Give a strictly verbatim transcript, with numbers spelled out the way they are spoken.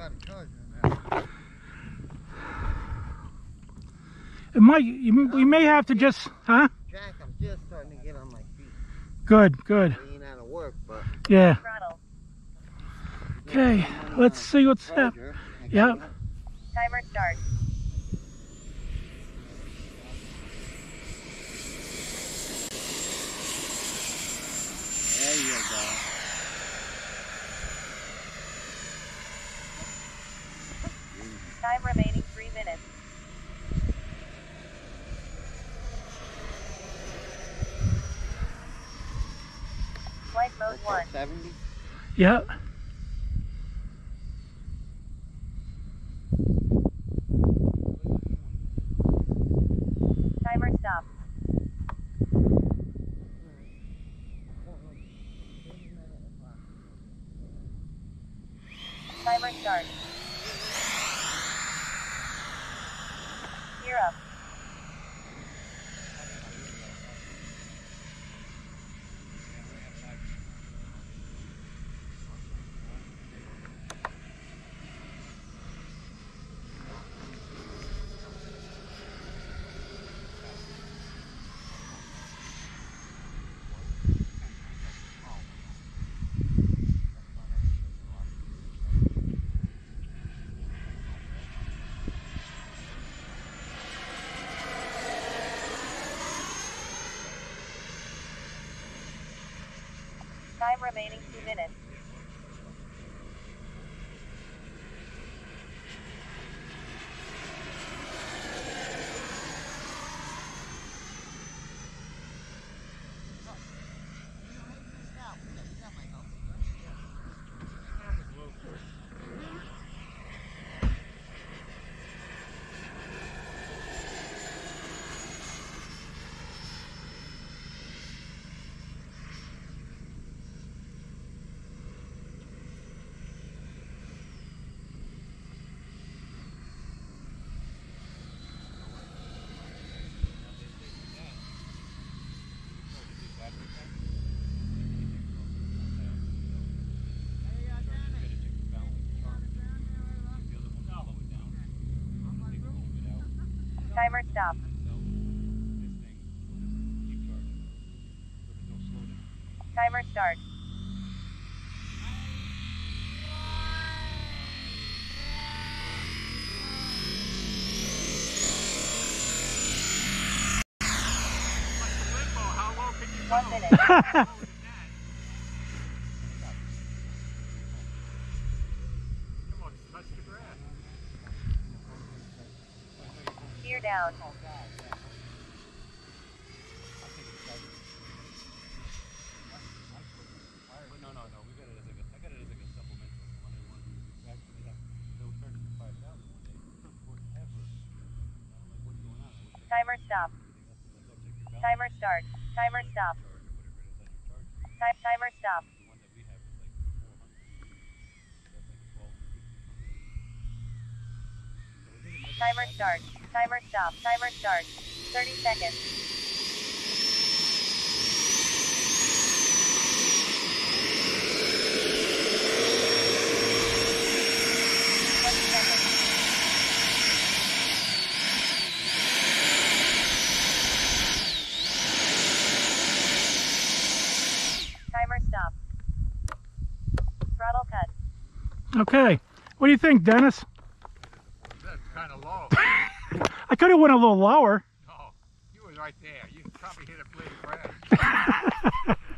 got a cousin now. It might, you, we may have to just, huh? Jack, I'm just starting to get on my feet. Good, good. Being out of work, but Yeah. Okay, let's see what's happening. Yep. Timer start. there you go. Time remaining three minutes. Flight mode one. seventy? Yep. Timer stop. Timer start. Gear up. Time remaining two minutes. Timer stop. Timer start. One minute. Gear down. No, no, no. We got it as like a, I got it as like a supplemental one. I want to do back to it up. They'll turn it to five thousand one day. Forever. I'm like, what's going on? Timer stop. Timer start. Timer stop. Time timer stop. The one that we have is like four hundred. That's like twelve fifty. Timer start. Timer stop. Timer start. thirty seconds. twenty seconds. Timer stop. Throttle cut. Okay. What do you think, Dennis? That's kind of low. I could have went a little lower. No, you were right there. You probably hit a blade crash.